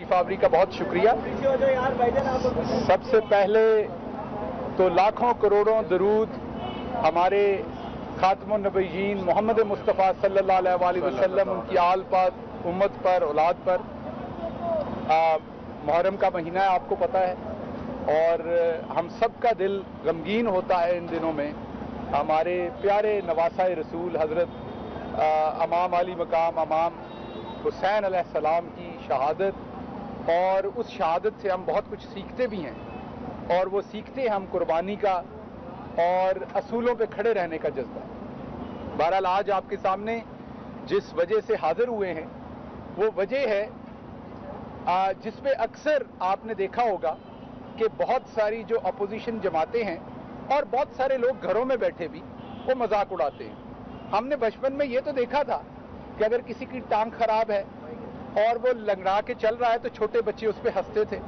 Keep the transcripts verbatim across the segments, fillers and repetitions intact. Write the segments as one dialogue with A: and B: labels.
A: तशरीफ आवरी का बहुत शुक्रिया। सबसे पहले तो लाखों करोड़ों दरूद हमारे खातमुन नबीयीन मोहम्मद मुस्तफ़ा सल्लल्लाहु अलैहि वसल्लम, उनकी आल पाक उम्मत पर, औलाद पर। मुहर्रम का महीना है, आपको पता है, और हम सब का दिल गमगीन होता है इन दिनों में। हमारे प्यारे नवासा रसूल हज़रत अमाम अली मकाम अमाम हुसैन अलैहिस्सलाम की शहादत, और उस शहादत से हम बहुत कुछ सीखते भी हैं, और वो सीखते हैं हम कुर्बानी का और असूलों पे खड़े रहने का जज्बा। बहरहाल आज आपके सामने जिस वजह से हाजिर हुए हैं वो वजह है जिस पे अक्सर आपने देखा होगा कि बहुत सारी जो अपोजिशन जमातें हैं और बहुत सारे लोग घरों में बैठे भी वो मजाक उड़ाते हैं। हमने बचपन में ये तो देखा था कि अगर किसी की टांग खराब है और वो लंगड़ा के चल रहा है तो छोटे बच्चे उस पर हंसते थे,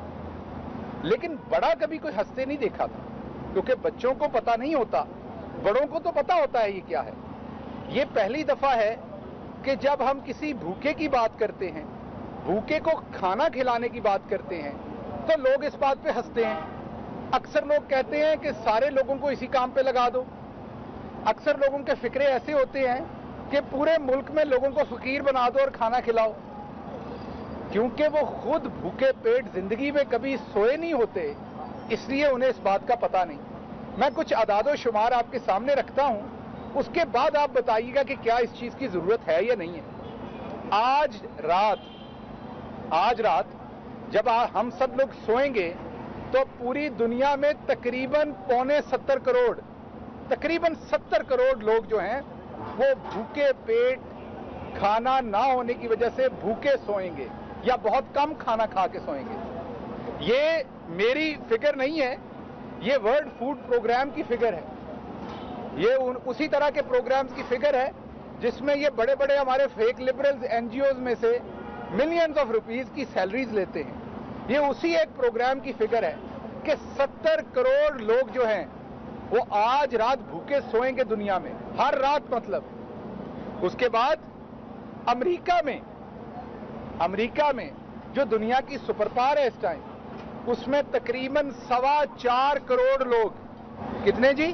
A: लेकिन बड़ा कभी कोई हंसते नहीं देखा था, क्योंकि बच्चों को पता नहीं होता, बड़ों को तो पता होता है ये क्या है। ये पहली दफा है कि जब हम किसी भूखे की बात करते हैं, भूखे को खाना खिलाने की बात करते हैं, तो लोग इस बात पे हंसते हैं। अक्सर लोग कहते हैं कि सारे लोगों को इसी काम पे लगा दो। अक्सर लोगों के फिक्रे ऐसे होते हैं कि पूरे मुल्क में लोगों को फकीर बना दो और खाना खिलाओ, क्योंकि वो खुद भूखे पेट जिंदगी में कभी सोए नहीं होते, इसलिए उन्हें इस बात का पता नहीं। मैं कुछ अदादो शुमार आपके सामने रखता हूं, उसके बाद आप बताइएगा कि क्या इस चीज की जरूरत है या नहीं है। आज रात आज रात जब हम सब लोग सोएंगे तो पूरी दुनिया में तकरीबन पौने सत्तर करोड़ तकरीबन सत्तर करोड़ लोग जो हैं वो भूखे पेट खाना ना होने की वजह से भूखे सोएंगे या बहुत कम खाना खा के सोएंगे। ये मेरी फिगर नहीं है, ये वर्ल्ड फूड प्रोग्राम की फिगर है। ये उन, उसी तरह के प्रोग्राम्स की फिगर है जिसमें ये बड़े बड़े हमारे फेक लिबरल्स एनजीओज में से मिलियंस ऑफ रुपीस की सैलरीज लेते हैं। ये उसी एक प्रोग्राम की फिगर है कि सत्तर करोड़ लोग जो हैं वो आज रात भूखे सोएंगे दुनिया में, हर रात मतलब। उसके बाद अमेरिका में अमेरिका में जो दुनिया की सुपर पावर है इस टाइम, उसमें तकरीबन सवा चार करोड़ लोग, कितने जी?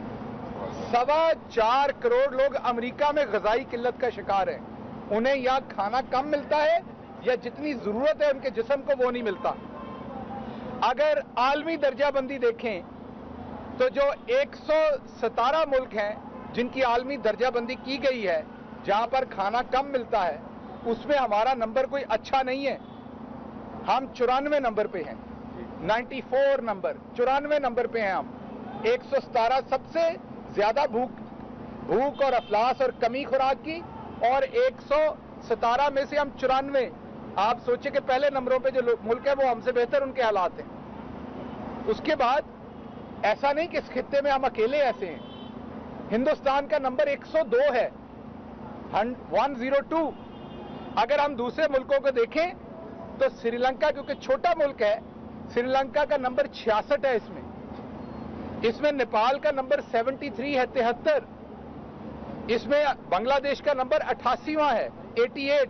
A: सवा चार करोड़ लोग अमेरिका में ग़िज़ाई किल्लत का शिकार हैं। उन्हें या खाना कम मिलता है या जितनी जरूरत है उनके जिस्म को वो नहीं मिलता। अगर आलमी दर्जाबंदी देखें तो जो एक सौ सतारह मुल्क हैं जिनकी आलमी दर्जाबंदी की गई है, जहां पर खाना कम मिलता है, उसमें हमारा नंबर कोई अच्छा नहीं है। हम चौरानवे नंबर पे हैं, चौरानवे नंबर चौरानवे नंबर पे हैं हम। एक सौ सतारह सबसे ज्यादा भूख भूख और अफलास और कमी खुराक की, और एक सौ सतारह में से हम चौरानवे। आप सोचिए कि पहले नंबरों पे जो मुल्क है वो हमसे बेहतर उनके हालात हैं। उसके बाद ऐसा नहीं कि इस खित्ते में हम अकेले ऐसे हैं। हिंदुस्तान का नंबर एक सौ दो है, एक सौ दो। अगर हम दूसरे मुल्कों को देखें तो श्रीलंका, क्योंकि छोटा मुल्क है, श्रीलंका का नंबर छियासठ है। इसमें इसमें नेपाल का नंबर तिहत्तर है, तिहत्तर। इसमें बांग्लादेश का नंबर अट्ठासीवां है, अट्ठासी।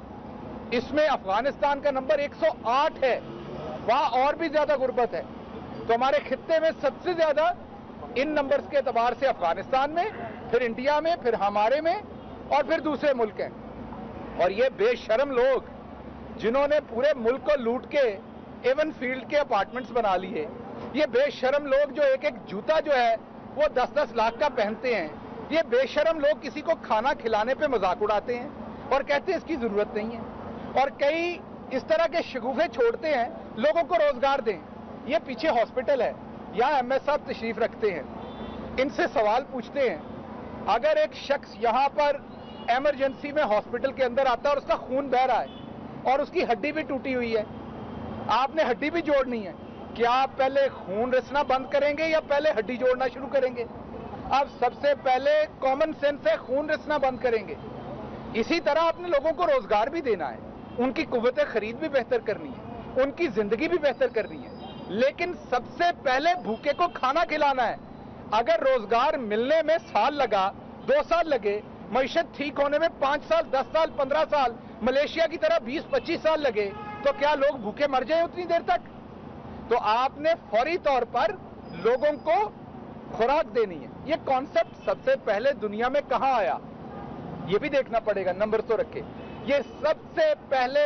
A: इसमें अफगानिस्तान का नंबर एक सौ आठ है, वहां और भी ज्यादा गुर्बत है। तो हमारे खित्ते में सबसे ज्यादा इन नंबर्स के एतबार से अफगानिस्तान में, फिर इंडिया में, फिर हमारे में, और फिर दूसरे मुल्क हैं। और ये बेशर्म लोग जिन्होंने पूरे मुल्क को लूट के एवन फील्ड के अपार्टमेंट्स बना लिए, ये बेशर्म लोग जो एक एक जूता जो है वो दस दस लाख का पहनते हैं, ये बेशर्म लोग किसी को खाना खिलाने पे मजाक उड़ाते हैं और कहते हैं इसकी जरूरत नहीं है। और कई इस तरह के शगुफे छोड़ते हैं, लोगों को रोजगार दें। ये पीछे हॉस्पिटल है, यहाँ एम एस साहब तशरीफ रखते हैं, इनसे सवाल पूछते हैं, अगर एक शख्स यहाँ पर इमरजेंसी में हॉस्पिटल के अंदर आता है और उसका खून बह रहा है और उसकी हड्डी भी टूटी हुई है, आपने हड्डी भी जोड़नी है, क्या आप पहले खून रिसना बंद करेंगे या पहले हड्डी जोड़ना शुरू करेंगे? अब सबसे पहले कॉमन सेंस है, खून रिसना बंद करेंगे। इसी तरह अपने लोगों को रोजगार भी देना है, उनकी कुव्वत खरीद भी बेहतर करनी है, उनकी जिंदगी भी बेहतर करनी है, लेकिन सबसे पहले भूखे को खाना खिलाना है। अगर रोजगार मिलने में साल लगा, दो साल लगे, मईशत ठीक होने में पांच साल, दस साल, पंद्रह साल, मलेशिया की तरह बीस पच्चीस साल लगे, تو کیا لوگ بھوکے مر جائیں اتنی دیر تک؟ تو آپ نے فوری طور پر لوگوں کو خوراک دینی ہے. یہ کانسیپٹ سب سے پہلے دنیا میں کہاں آیا یہ بھی دیکھنا پڑے گا, نمبر تو رکھے. یہ سب سے پہلے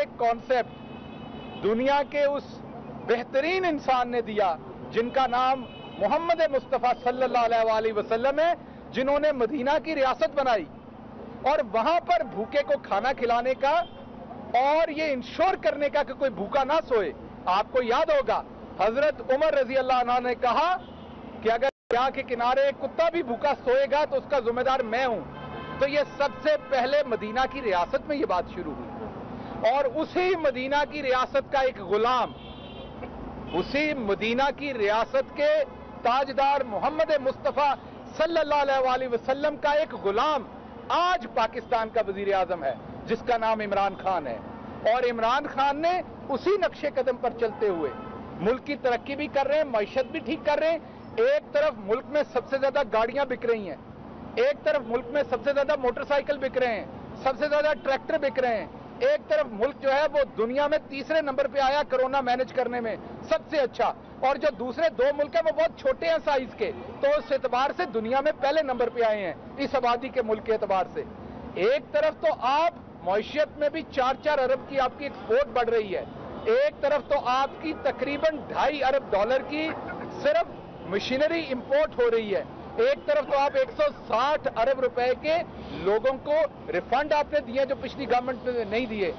A: کانسیپٹ دنیا کے اس بہترین انسان نے دیا جن کا نام محمد مصطفیٰ صلی اللہ علیہ وآلہ وسلم ہے, جنہوں نے مدینہ کی ریاست بنائی اور وہاں پر بھوکے کو کھانا کھلانے کا اور یہ انشور کرنے کا کہ کوئی بھوکا نہ سوئے. آپ کو یاد ہوگا حضرت عمر رضی اللہ عنہ نے کہا کہ اگر دریا کے کنارے ایک کتا بھی بھوکا سوئے گا تو اس کا ذمہ دار میں ہوں. تو یہ سب سے پہلے مدینہ کی ریاست میں یہ بات شروع ہوئی اور اسی مدینہ کی ریاست کا ایک غلام, اسی مدینہ کی ریاست کے تاجدار محمد مصطفیٰ صلی اللہ علیہ وآلہ وسلم کا ایک غلام آج پاکستان کا وزیر اعظم ہے جس کا نام عمران خان ہے. اور عمران خان نے اسی نقشے قدم پر چلتے ہوئے ملک کی ترقی بھی کر رہے ہیں, معیشت بھی ٹھیک کر رہے ہیں. ایک طرف ملک میں سب سے زیادہ گاڑیاں بک رہی ہیں, ایک طرف ملک میں سب سے زیادہ موٹر سائیکل بک رہے ہیں, سب سے زیادہ ٹریکٹر بک رہے ہیں, ایک طرف ملک جو ہے وہ دنیا میں تیسرے نمبر پہ آیا کرونا مینج کرنے میں سب سے اچھا, اور جو دوسرے دو ملک ہیں وہ بہت چھوٹے ہیں سائز کے, تو اس اعتبار سے دنیا میں پہلے نمبر پہ آئے ہیں اس آبادی کے ملک کے اعتبار سے. ایک طرف تو آپ معیشت میں بھی چار چار ارب کی آپ کی ایکسپورٹ بڑھ رہی ہے, ایک طرف تو آپ کی تقریباً ڈھائی ارب ڈالر کی صرف مشینری امپورٹ ہو رہی ہے, ایک طرف تو آپ ایک سو ساٹھ ارب روپے کے لوگوں کو ریفنڈ آپ نے دیے جو پچھلی گورنمنٹ نے نہیں دیے,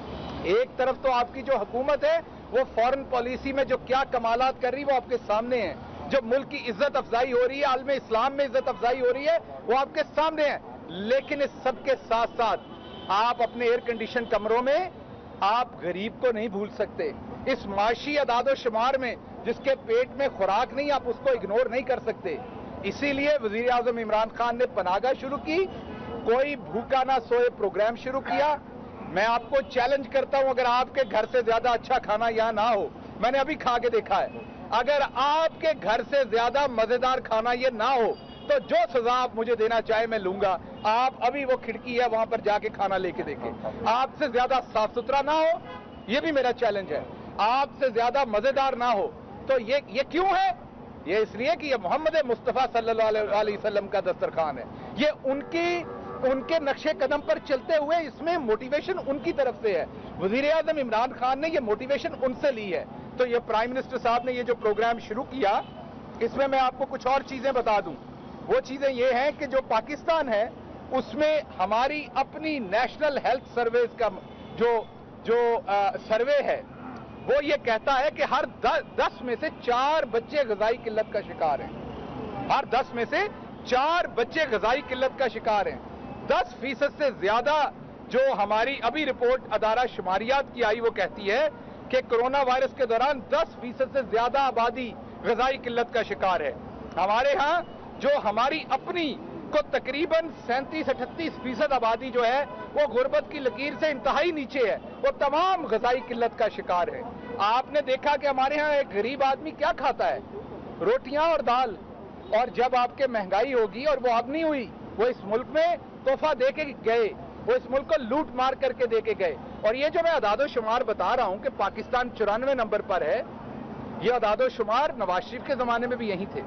A: ایک طرف تو آپ کی جو حکومت ہے وہ فارن پالیسی میں جو کیا کمالات کر رہی ہے وہ آپ کے سامنے ہیں, جو ملک کی عزت افزائی ہو رہی ہے, عالم اسلام میں عزت افزائی ہو رہی ہے وہ آپ کے سامنے ہے. لیکن اس سب کے ساتھ ساتھ آپ اپنے ایئر کنڈیشن کمروں میں آپ غریب کو نہیں بھول سکتے. اس معاشی اعداد و شمار میں جس کے پیٹ میں خوراک نہیں آپ اس کو اگنور نہیں کر سکتے. اسی لیے وزیر اعظم عمران خان نے پناہگاہ شروع کی, کوئی بھوکا نہ سوئے پروگرام شروع کیا. میں آپ کو چیلنج کرتا ہوں اگر آپ کے گھر سے زیادہ اچھا کھانا یہاں نہ ہو, میں نے ابھی کھا کے دیکھا ہے, اگر آپ کے گھر سے زیادہ مزیدار کھانا یہ نہ ہو تو جو سزا آپ مجھے دینا چاہے میں لوں گا. آپ ابھی وہ کھڑکی ہے وہاں پر جا کے کھانا لے کے دیکھیں, آپ سے زیادہ صاف ستھرا نہ ہو, یہ بھی میرا چیلنج ہے, آپ سے زیادہ مزیدار نہ ہو. تو یہ یہ کیوں ہے؟ یہ اس لیے کہ یہ محمد مصطفیٰ صلی اللہ علیہ وسلم کا دسترخوان ہے, یہ ان کی ان کے نقشے قدم پر چلتے ہوئے اس میں موٹیویشن ان کی طرف سے ہے. وزیر اعظم عمران خان نے یہ موٹیویشن ان سے لی ہے. تو یہ پرائم منسٹر صاحب نے یہ جو پروگرام شروع کیا اس میں میں آپ کو کچھ اور چیزیں بتا دوں. وہ چیزیں یہ ہیں کہ جو پاکستان ہے اس میں ہماری اپنی نیشنل ہیلتھ سروس کا جو جو سروے ہے وہ یہ کہتا ہے کہ ہر دس میں سے چار بچے غذائی قلت کا شکار ہیں. ہر دس میں سے چار بچے غذائی قلت کا شکار ہیں. دس فیصد سے زیادہ جو ہماری ابھی رپورٹ ادارہ شماریات کی آئی وہ کہتی ہے کہ کرونا وائرس کے دوران دس فیصد سے زیادہ آبادی غذائی قلت کا شکار ہے. ہمارے ہاں جو ہماری اپنی کو تقریباً سینتیس اٹھتیس فیصد آبادی جو ہے وہ غربت کی لکیر سے انتہائی نیچے ہے, وہ تمام غذائی قلت کا شکار ہے. آپ نے دیکھا کہ ہمارے ہاں ایک غریب آدمی کیا کھاتا ہے؟ روٹیاں اور دال. اور جب آپ کے مہنگائی ہوگی اور وہ اب نہیں ہوئی, وہ اس ملک میں تحفہ دے کے گئے, وہ اس ملک کو لوٹ مار کر کے دے کے گئے. اور یہ جو میں اعداد و شمار بتا رہا ہوں کہ پاکستان چورانوے نمبر پر ہے, یہ اعداد و شمار نواز شریف کے زمانے میں بھی یہی تھے,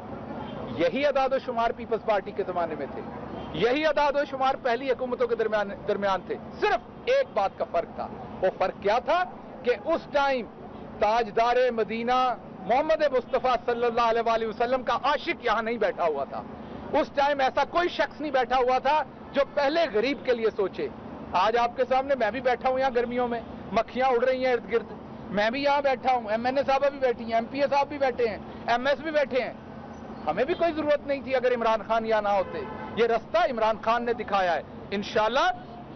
A: یہی اعداد و شمار پیپلز پارٹی کے زمانے میں تھے, یہی اعداد و شمار پہلی حکومتوں کے درمیان درمیان تھے. صرف ایک بات کا فرق تھا, وہ فرق کیا تھا کہ اس ٹائم تاجدار مدینہ محمد مصطفیٰ صلی اللہ علیہ وآلہ وسلم کا عاشق یہاں نہیں بیٹھا ہوا تھا. اس ٹائم ایسا کوئی شخص نہیں بیٹھا ہوا تھا جو پہلے غریب کے لیے سوچے. آج آپ کے سامنے میں بھی بیٹھا ہوں یہاں گرمیوں میں, مکھیاں اڑ رہی ہیں ارد گرد, میں بھی یہاں بیٹھا ہوں, ایم این اے صاحبہ بھی بیٹھی ہیں, ایم پی اے صاحب بھی بیٹھے ہیں, ایم ایس بھی بیٹھے ہیں. ہمیں بھی کوئی ضرورت نہیں تھی اگر عمران خان یہاں نہ ہوتے. یہ رستہ عمران خان نے دکھایا ہے. انشاءاللہ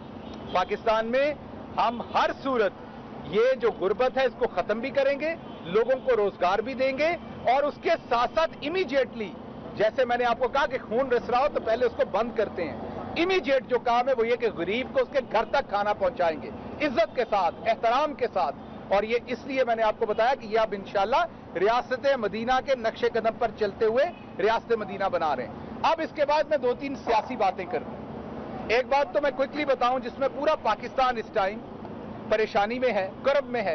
A: پاکستان میں ہم ہر صورت یہ جو غربت ہے اس کو ختم بھی کریں گے, لوگوں کو روزگار بھی دیں گے, اور اس کے ساتھ ساتھ امیجیٹلی جیسے میں نے آپ کو کہا کہ خون رس رہا ہو تو پہلے اس کو بند کرتے ہیں. امیجیٹ جو کام ہے وہ یہ کہ غریب کو اس کے گھر تک کھانا پہنچائیں گے عزت کے ساتھ, احترام کے ساتھ. اور یہ اس لیے میں نے آپ کو بتایا کہ یہ اب انشاءاللہ ریاست مدینہ کے نقش قدم پر چلتے ہوئے ریاست مدینہ بنا رہے ہیں. اب اس کے بعد میں دو تین سیاسی باتیں کروں. ایک بات تو میں کوئکلی بتاؤں جس میں پورا پاکستان اس ٹائم پریشانی میں ہے, کرب میں ہے,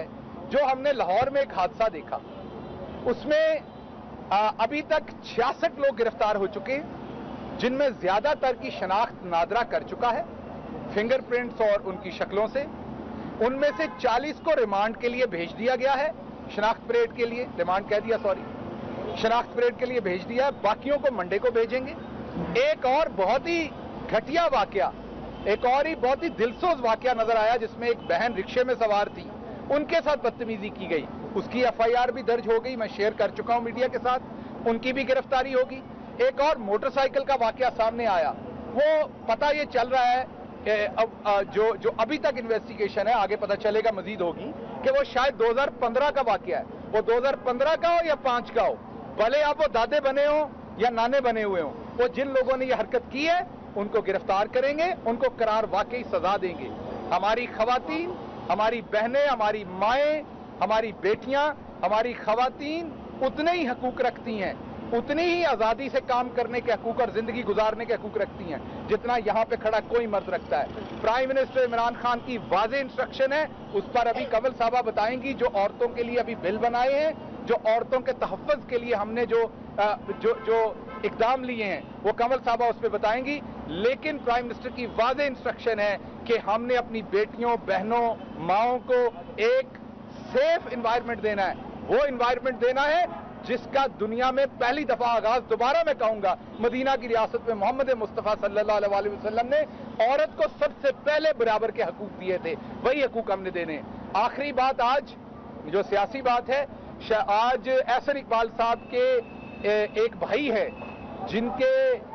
A: جو ہم نے لاہور میں ایک حادثہ دیکھا، اس میں ابھی تک چھیاسٹھ لوگ گرفتار ہو چکے ہیں، جن میں زیادہ تر کی شناخت نادرہ کر چکا ہے فنگر پرنٹس اور ان کی شکلوں سے۔ ان میں سے چالیس کو ریمانڈ کے لیے بھیج دیا گیا ہے، شناخت پریڈ کے لیے، ریمانڈ کہہ دیا سوری شناخت پریڈ کے لیے بھیج دیا ہے، باقیوں کو منڈے کو بھیجیں گے۔ ایک اور بہت ہی گھٹیا واقعہ، ایک اور ہی بہت ہی دلسوز واقعہ نظر آیا، جس میں ایک بہن رکشے میں سوار تھی، ان کے ساتھ بدتمیزی کی گئی، اس کی ایف آئی آر بھی درج ہو گئی، میں شیئر کر چکا ہوں میڈیا کے ساتھ، ان کی بھی گرفتاری ہوگی۔ ایک اور موٹر سائیکل کا واقعہ سامنے آیا، وہ پتہ یہ چل رہا ہے کہ جو جو ابھی تک انویسٹیگیشن ہے، آگے پتہ چلے گا، مزید ہوگی، کہ وہ شاید دو ہزار پندرہ کا واقعہ ہے، وہ دو ہزار پندرہ کا ہو یا پانچ کا ہو، بھلے آپ وہ دادے بنے ہوں یا نانے بنے ہوئے ہوں، وہ جن لوگوں نے یہ حرکت کی ہے ان کو گرفتار کریں گے، ان کو قرار واقعی سزا دیں گے۔ ہماری خواتین، ہماری بہنیں، ہماری مائیں، ہماری بیٹیاں، ہماری خواتین اتنے ہی حقوق رکھتی ہیں، اتنی ہی آزادی سے کام کرنے کے حقوق اور زندگی گزارنے کے حقوق رکھتی ہیں جتنا یہاں پہ کھڑا کوئی مرد رکھتا ہے۔ پرائم منسٹر عمران خان کی واضح انسٹرکشن ہے، اس پر ابھی کنول صاحبہ بتائیں گی، جو عورتوں کے لیے ابھی بل بنائے ہیں، جو عورتوں کے تحفظ کے لیے ہم نے جو جو جو اقدام لیے ہیں، وہ کنول صاحبہ اس پہ بتائیں گی۔ لیکن پرائم منسٹر کی واضح انسٹرکشن ہے کہ ہم نے اپنی بیٹیوں، بہنوں، ماؤں کو ایک سیف انوائرمنٹ دینا ہے، وہ انوائرمنٹ دینا ہے جس کا دنیا میں پہلی دفعہ آغاز، دوبارہ میں کہوں گا، مدینہ کی ریاست میں محمد مصطفیٰ صلی اللہ علیہ وسلم نے عورت کو سب سے پہلے برابر کے حقوق دیے تھے، وہی حقوق ہم نے دینے ہیں۔ آخری بات آج جو سیاسی بات ہے، آج احسن اقبال صاحب کے ایک بھائی ہے جن کے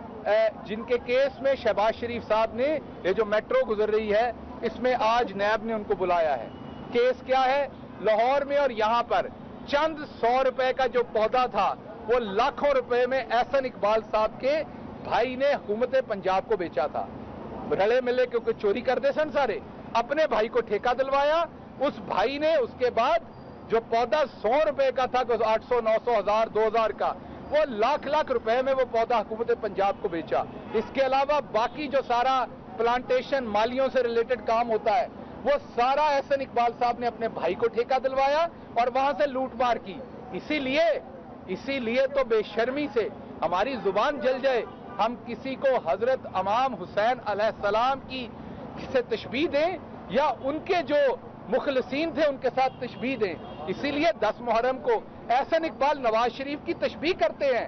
A: جن کے کیس میں شہباز شریف صاحب نے، یہ جو میٹرو گزر رہی ہے اس میں آج نیب نے ان کو بلایا ہے۔ کیس کیا ہے؟ لاہور میں اور یہاں پر چند سو روپے کا جو پودا تھا وہ لاکھوں روپے میں احسن اقبال صاحب کے بھائی نے حکومت پنجاب کو بیچا تھا، رلے ملے کیونکہ چوری کرتے سن سارے، اپنے بھائی کو ٹھیکہ دلوایا، اس بھائی نے اس کے بعد جو پودا سو روپے کا تھا، آٹھ سو نو سو ہزار دو ہزار کا، وہ لاکھ لاکھ روپے میں وہ پودا حکومت پنجاب کو بیچا۔ اس کے علاوہ باقی جو سارا پلانٹیشن مالیوں سے ریلیٹڈ کام ہوتا ہے وہ سارا احسن اقبال صاحب نے اپنے بھائی کو ٹھیکہ دلوایا اور وہاں سے لوٹ مار کی۔ اسی لیے اسی لیے تو بے شرمی سے ہماری زبان جل جائے، ہم کسی کو حضرت امام حسین علیہ السلام کی سے تشبیہ دیں یا ان کے جو مخلصین تھے ان کے ساتھ تشبیہ دیں۔ اسی لیے دس محرم کو احسن اقبال نواز شریف کی تشبیہ کرتے ہیں،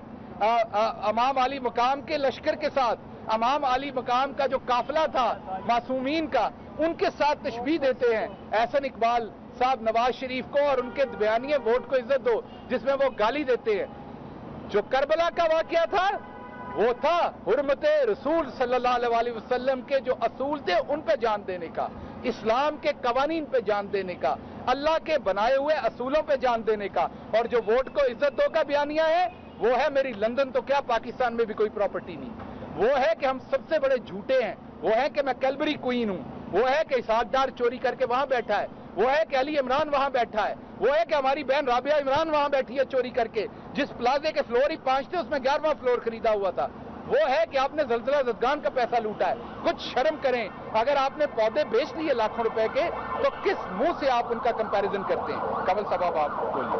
A: امام علی مقام کے لشکر کے ساتھ، امام علی مقام کا جو قافلہ تھا معصومین کا، ان کے ساتھ تشبیہ دیتے ہیں۔ احسن اقبال صاحب نواز شریف کو اور ان کے بیانیے ووٹ کو عزت دو جس میں وہ گالی دیتے ہیں۔ جو کربلا کا واقعہ تھا وہ تھا حرمت رسول صلی اللہ علیہ وسلم کے جو اصول تھے ان پہ جان دینے کا، اسلام کے قوانین پہ جان دینے کا، اللہ کے بنائے ہوئے اصولوں پہ جان دینے کا۔ اور جو ووٹ کو عزت دو کا بیانیہ ہے وہ ہے میری لندن تو کیا پاکستان میں بھی کوئی پراپرٹی نہیں، وہ ہے کہ ہم سب سے بڑے جھوٹے ہیں، وہ ہے کہ میں کیلبری کوئین ہوں، وہ ہے کہ اسحاق ڈار چوری کر کے وہاں بیٹھا ہے، وہ ہے کہ علی عمران وہاں بیٹھا ہے، وہ ہے کہ ہماری بہن رابعہ عمران وہاں بیٹھی ہے چوری کر کے، جس پلازے کے فلور ہی پانچ تھے اس میں گیارہواں فلور خریدا ہوا تھا، وہ ہے کہ آپ نے زلزلہ زدگان کا پیسہ لوٹا ہے۔ کچھ شرم کریں، اگر آپ نے پودے بیچ لیے لاکھوں روپے کے تو کس منہ سے آپ ان کا کمپیریزن کرتے ہیں؟ کنول صاحب آپ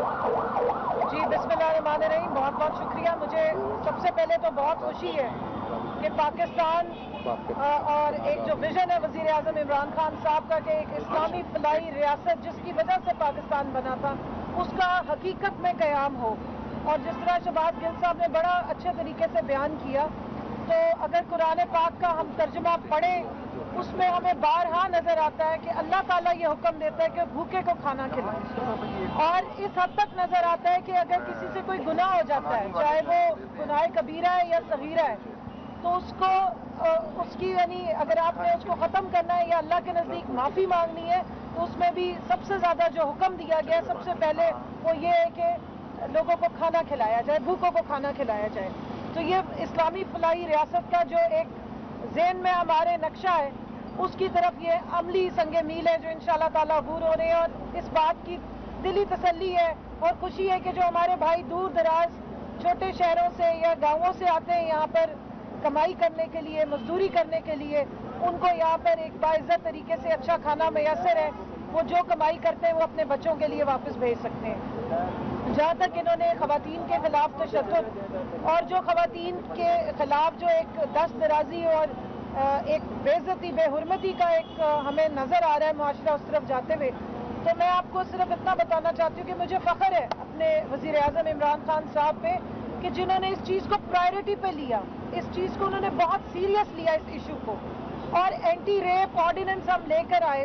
A: بولیے۔
B: جی بسم اللہ الرحمن الرحیم، بہت بہت شکریہ۔ مجھے سب سے پہلے تو بہت خوشی ہے کہ پاکستان اور ایک جو ویژن ہے وزیر اعظم عمران خان صاحب کا کہ ایک اسلامی فلاحی ریاست جس کی وجہ سے پاکستان بنا تھا اس کا حقیقت میں قیام ہو، اور جس طرح شہباز گل صاحب نے بڑا اچھے طریقے سے بیان کیا، تو اگر قرآن پاک کا ہم ترجمہ پڑھیں اس میں ہمیں بارہا نظر آتا ہے کہ اللہ تعالیٰ یہ حکم دیتا ہے کہ بھوکے کو کھانا کھلائیں، اور اس حد تک نظر آتا ہے کہ اگر کسی سے کوئی گناہ ہو جاتا ہے، چاہے وہ گناہ کبیرہ ہے یا صغیرہ ہے، تو اس کو اس کی یعنی اگر آپ نے اس کو ختم کرنا ہے یا اللہ کے نزدیک معافی مانگنی ہے تو اس میں بھی سب سے زیادہ جو حکم دیا گیا ہے سب سے پہلے وہ یہ ہے کہ لوگوں کو کھانا کھلایا جائے، بھوکوں کو کھانا کھلایا جائے۔ تو یہ اسلامی فلاحی ریاست کا جو ایک ذہن میں ہمارے نقشہ ہے اس کی طرف یہ عملی سنگ میل ہے جو انشاءاللہ تعالیٰ عبور ہو رہے ہیں، اور اس بات کی دلی تسلی ہے اور خوشی ہے کہ جو ہمارے بھائی دور دراز چھوٹے شہروں سے یا گاؤں سے آتے ہیں یہاں پر کمائی کرنے کے لیے، مزدوری کرنے کے لیے، ان کو یہاں پر ایک باعزت طریقے سے اچھا کھانا میسر ہے۔ وہ جو کمائی کرتے ہیں وہ اپنے بچوں کے لیے واپس بھیج سکتے ہیں. جہاں تک انہوں نے خواتین کے خلاف تشدد اور جو خواتین کے خلاف جو ایک دست درازی اور ایک بے عزتی بے حرمتی کا ایک ہمیں نظر آ رہا ہے معاشرہ اس طرف جاتے ہوئے، تو میں آپ کو صرف اتنا بتانا چاہتی ہوں کہ مجھے فخر ہے اپنے وزیر اعظم عمران خان صاحب پہ کہ جنہوں نے اس چیز کو پرائرٹی پہ لیا، اس چیز کو انہوں نے بہت سیریس لیا اس ایشو کو، اور اینٹی ریپ آرڈیننس ہم لے کر آئے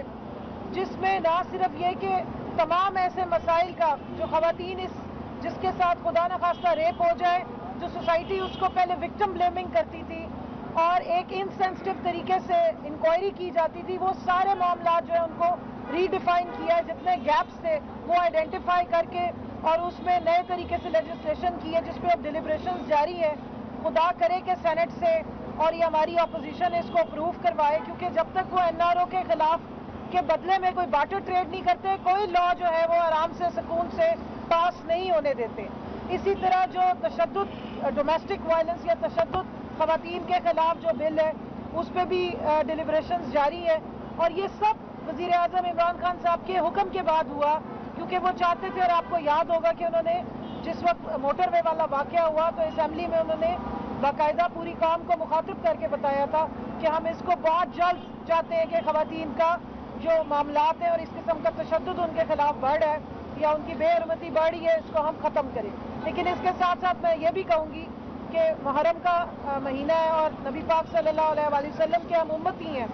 B: جس میں نہ صرف یہ کہ تمام ایسے مسائل کا جو خواتین اس جس کے ساتھ خدا نخواستہ ریپ ہو جائے، جو سوسائٹی اس کو پہلے وکٹم بلیمنگ کرتی تھی اور ایک انسینسٹیو طریقے سے انکوائری کی جاتی تھی، وہ سارے معاملات جو ہیں ان کو ری ڈیفائن کیا ہے، جتنے گیپس تھے وہ آئیڈینٹیفائی کر کے اور اس میں نئے طریقے سے لیجسلیشن کی ہے جس پہ اب ڈیلیبریشنز جاری ہے. خدا کرے کہ سینٹ سے اور یہ ہماری اپوزیشن اس کو اپروو کروائے، کیونکہ جب تک وہ این آر او کے خلاف کے بدلے میں کوئی بارٹر ٹریڈ نہیں کرتے، کوئی لا جو ہے وہ آرام سے سکون سے پاس نہیں ہونے دیتے. اسی طرح جو تشدد ڈومیسٹک وائلنس یا تشدد خواتین کے خلاف جو بل ہے اس پہ بھی ڈیلیبریشنز جاری ہے، اور یہ سب وزیر اعظم عمران خان صاحب کے حکم کے بعد ہوا، کیونکہ وہ چاہتے تھے، اور آپ کو یاد ہوگا کہ انہوں نے جس وقت موٹر وے والا واقعہ ہوا تو اسمبلی میں انہوں نے باقاعدہ پوری قوم کو مخاطب کر کے بتایا تھا کہ ہم اس کو بہت جلد چاہتے ہیں کہ خواتین کا جو معاملات ہیں اور اس قسم کا تشدد ان کے خلاف بڑھ ہے یا ان کی بے حرمتی بڑھی ہے اس کو ہم ختم کریں. لیکن اس کے ساتھ ساتھ میں یہ بھی کہوں گی کہ محرم کا مہینہ ہے اور نبی پاک صلی اللہ علیہ وآلہ وسلم کے ہم امتی ہیں،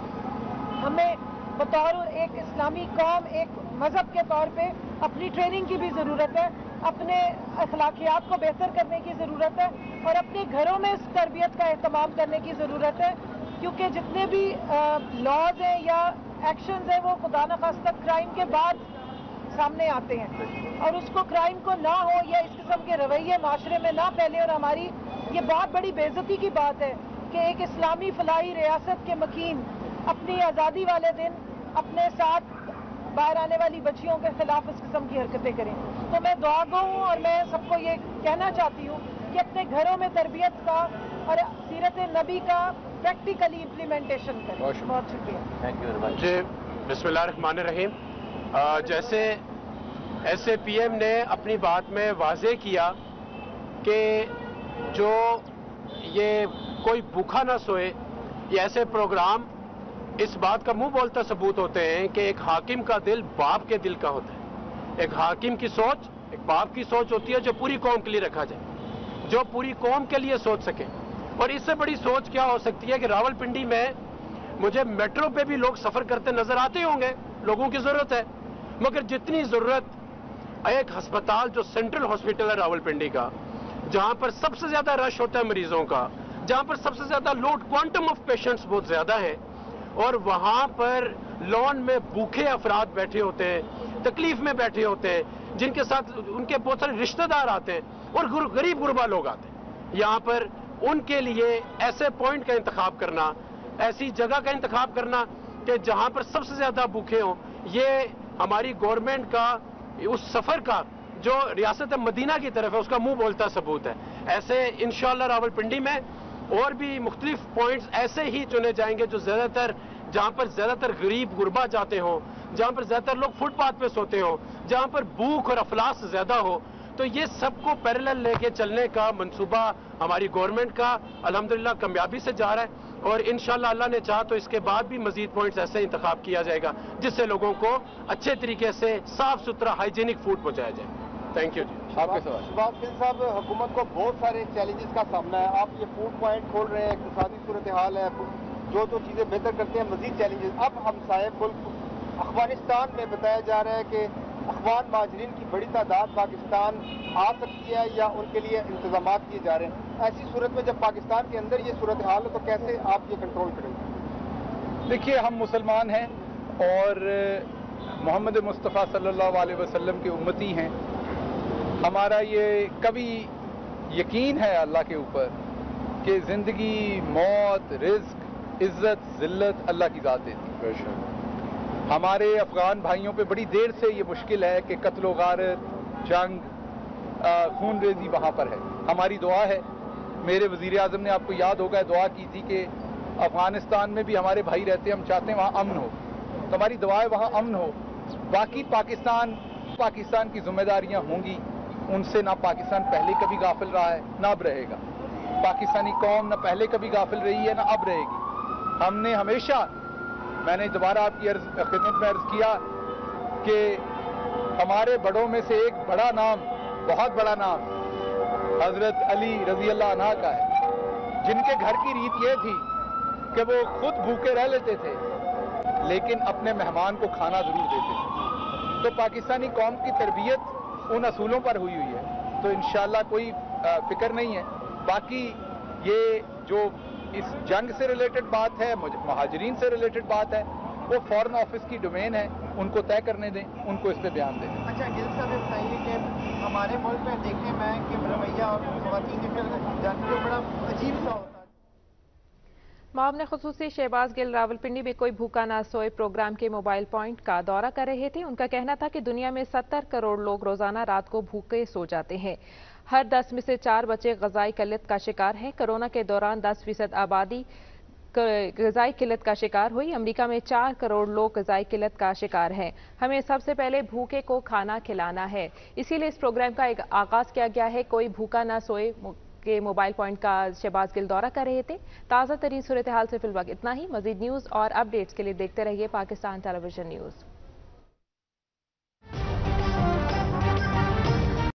B: ہمیں بطور ایک اسلامی قوم ایک مذہب کے طور پہ اپنی ٹریننگ کی بھی ضرورت ہے، اپنے اخلاقیات کو بہتر کرنے کی ضرورت ہے اور اپنے گھروں میں اس تربیت کا اہتمام کرنے کی ضرورت ہے، کیونکہ جتنے بھی لاز ہیں یا ایکشنز ہیں وہ خدا نخواستہ کرائم کے بعد سامنے آتے ہیں، اور اس کو کرائم کو نہ ہو یا اس قسم کے رویے معاشرے میں نہ پھیلے. اور ہماری یہ بہت بڑی بے عزتی کی بات ہے کہ ایک اسلامی فلاحی ریاست کے مکین اپنی آزادی والے دن اپنے ساتھ باہر آنے والی بچیوں کے خلاف اس قسم کی حرکتیں کریں. تو میں دعا گو ہوں اور میں سب کو یہ کہنا چاہتی ہوں کہ اپنے گھروں میں تربیت کا اور سیرت نبی کا پریکٹیکلی امپلیمنٹیشن کریں. بہت شکریہ.
C: جی بسم اللہ الرحمن الرحیم. جیسے ایس اے پی ایم نے اپنی بات میں واضح کیا کہ جو یہ کوئی بھوکا نہ سوئے، یہ ایسے پروگرام اس بات کا منہ بولتا ثبوت ہوتے ہیں کہ ایک حاکم کا دل باپ کے دل کا ہوتا ہے. ایک حاکم کی سوچ ایک باپ کی سوچ ہوتی ہے جو پوری قوم کے لیے رکھا جائے، جو پوری قوم کے لیے سوچ سکے. اور اس سے بڑی سوچ کیا ہو سکتی ہے کہ راول پنڈی میں مجھے میٹرو پہ بھی لوگ سفر کرتے نظر آتے ہوں گے، لوگوں کی ضرورت ہے، مگر جتنی ضرورت ایک ہسپتال جو سینٹرل ہاسپٹل ہے راول پنڈی کا، جہاں پر سب سے زیادہ رش ہوتا ہے مریضوں کا، جہاں پر سب سے زیادہ لوڈ کوانٹم آف پیشنٹس بہت زیادہ ہے، اور وہاں پر لون میں بھوکے افراد بیٹھے ہوتے ہیں، تکلیف میں بیٹھے ہوتے ہیں، جن کے ساتھ ان کے بہت سارے رشتہ دار آتے ہیں اور غریب غربا لوگ آتے ہیں. یہاں پر ان کے لیے ایسے پوائنٹ کا انتخاب کرنا، ایسی جگہ کا انتخاب کرنا کہ جہاں پر سب سے زیادہ بھوکے ہوں، یہ ہماری گورنمنٹ کا اس سفر کا جو ریاست مدینہ کی طرف ہے اس کا منہ بولتا ثبوت ہے. ایسے انشاءاللہ راول پنڈی میں اور بھی مختلف پوائنٹس ایسے ہی چنے جائیں گے جو زیادہ تر جہاں پر زیادہ تر غریب غربا جاتے ہوں، جہاں پر زیادہ تر لوگ فٹ پاتھ پہ سوتے ہوں، جہاں پر بھوک اور افلاس زیادہ ہو. تو یہ سب کو پیرلل لے کے چلنے کا منصوبہ ہماری گورنمنٹ کا الحمدللہ کامیابی سے جا رہا ہے، اور انشاءاللہ اللہ نے چاہا تو اس کے بعد بھی مزید پوائنٹس ایسے انتخاب کیا جائے گا جس سے لوگوں کو اچھے طریقے سے صاف ستھرا ہائیجینک فوڈ پہنچایا جائے. Thank you. جی
D: آپ کے سوال. شہباز خلیل صاحب، حکومت کو بہت سارے چیلنجز کا سامنا ہے. آپ یہ فوڈ پوائنٹ کھول رہے ہیں، اقتصادی صورتحال ہے، جو جو چیزیں بہتر کرتے ہیں مزید چیلنجز. اب ہمسائے ملک افغانستان میں بتایا جا رہا ہے کہ افغان مہاجرین کی بڑی تعداد پاکستان آ سکتی ہے یا ان کے لیے انتظامات کیے جا رہے ہیں. ایسی صورت میں جب پاکستان کے اندر یہ صورتحال ہے تو کیسے آپ یہ کنٹرول کریں گے؟
A: دیکھیے، ہم مسلمان ہیں اور محمد مصطفیٰ صلی اللہ علیہ وسلم کے امتی ہیں. ہمارا یہ کبھی یقین ہے اللہ کے اوپر کہ زندگی، موت، رزق، عزت، ذلت اللہ کی ذات دیتی ہے. ہمارے افغان بھائیوں پہ بڑی دیر سے یہ مشکل ہے کہ قتل و غارت، جنگ، خون ریزی وہاں پر ہے. ہماری دعا ہے، میرے وزیر اعظم نے آپ کو یاد ہوگا دعا کی تھی کہ افغانستان میں بھی ہمارے بھائی رہتے ہیں، ہم چاہتے ہیں وہاں امن ہو. تو ہماری دعا ہے وہاں امن ہو، बाकी पाकिस्तान पाकिस्तान की जिम्मेदारियां होंगी, उनसे ना पाकिस्तान पहले कभी गाफिल रहा है ना अब रहेगा। पाकिस्तानी कौम ना पहले कभी गाफिल रही है ना अब रहेगी। हमने हमेशा, मैंने दोबारा आपकी खिदमत में अर्ज किया कि हमारे बड़ों में से एक बड़ा नाम, बहुत बड़ा नाम हजरत अली रजी अल्लाह अन्हा का है, जिनके घर की रीत ये थी कि वो खुद भूखे रह लेते थे लेकिन अपने मेहमान को खाना जरूर देते थे। तो पाकिस्तानी कौम की तरबियत उन असूलों पर हुई हुई है, तो इंशाअल्लाह कोई फिक्र नहीं है। बाकी ये जो इस जंग से रिलेटेड बात है, महाजरीन से रिलेटेड बात है, वो फॉरेन ऑफिस की डोमेन है, उनको तय करने दें, उनको इस पे बयान दें।
D: अच्छा गिल साहब बताइए कि हमारे मुल्क में देखने में कि रवैया और ख़वातीन के जाने जो बड़ा अजीब सा होता है।
E: मामले खुसूसी शहबाज गिल रावलपिंडी में कोई भूखा ना सोए प्रोग्राम के मोबाइल पॉइंट का दौरा कर रहे थे। उनका कहना था कि दुनिया में सत्तर करोड़ लोग रोजाना रात को भूखे सो जाते हैं। हर दस में से चार बच्चे ग़िज़ाई किल्लत का शिकार हैं। कोरोना के दौरान दस फीसद आबादी ग़िज़ाई किल्लत का शिकार हुई। अमेरिका में चार करोड़ लोग ग़िज़ाई किल्लत का शिकार हैं। हमें सबसे पहले भूखे को खाना खिलाना है, इसीलिए इस प्रोग्राम का एक आगाज़ किया गया है। कोई भूखा ना सोए के मोबाइल पॉइंट का शहबाज गिल दौरा कर रहे थे। ताज़ा तरीन सूरत हाल से फिलहाल इतना ही। मज़ीद न्यूज़ और अपडेट्स के लिए देखते रहिए पाकिस्तान टेलीविजन न्यूज़।